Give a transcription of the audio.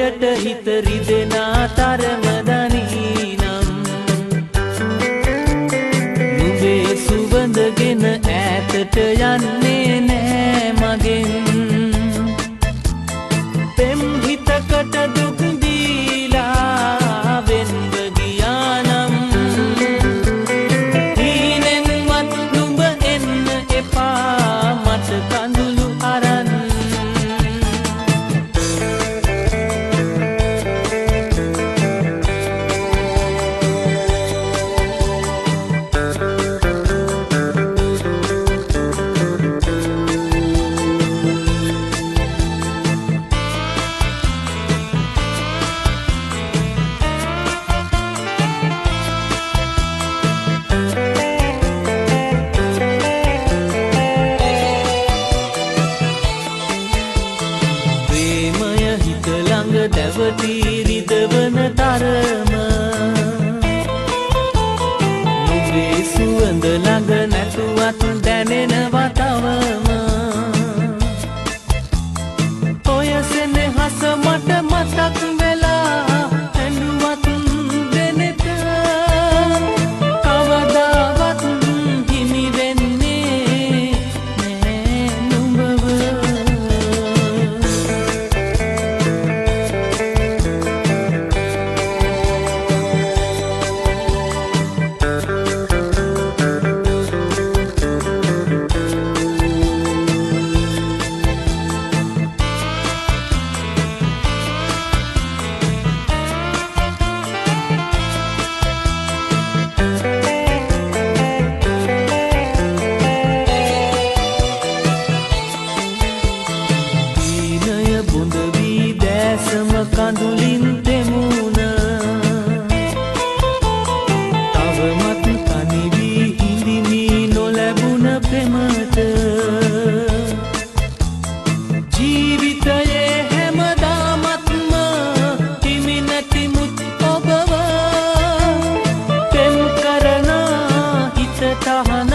හෘදයට හිත රිදෙනා තරම දනීනම් නුඹේ සුවඳගෙන ඈතට යන්නේ නෑ මගෙන් පෙම් හිතකට දුක් දීලා වෙන්ව ගියානම් හීනෙන්වත් නුඹ එන්න එපා මට කඳුළු අරන් දැවටි රිදවන තරම නුඹේ සුවඳ ළඟ නැතුවත් දැනෙනවා තවම ඔය සෙනෙහස මට මතක් වෙලා ඇඬුවත් දෙනෙත කවදාවත් හිමි වෙන්නේ නෑ නුඹව සම කඳුලින් තෙමුණ තවමත් තනි වී හිඳිමි නොලැබුණ පෙමට ජීවිතයේ හැමදාමත්ම හිමි නැතිමුත් ඔබව පෙම් කරන හිත තහන